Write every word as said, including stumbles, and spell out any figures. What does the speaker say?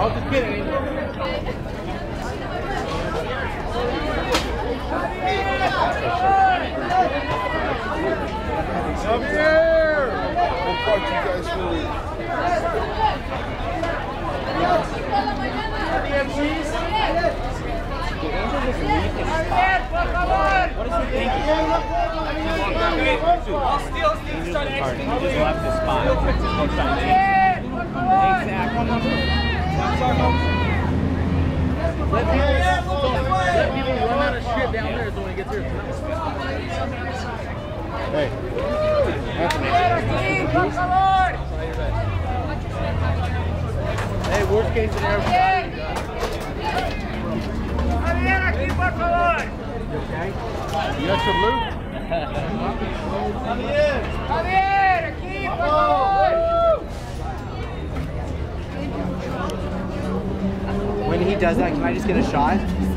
was just kidding. Javier! What part you guys really? What is he thinking? I'll steal, steal, try to execute. He just left the spot. Let people, let people run out of shit down there so when he gets here. Hey. Hey, worst case scenario. Javier, aquí, por favor. You got some loot? Javier, aquí, por favor. When he does that, can I just get a shot?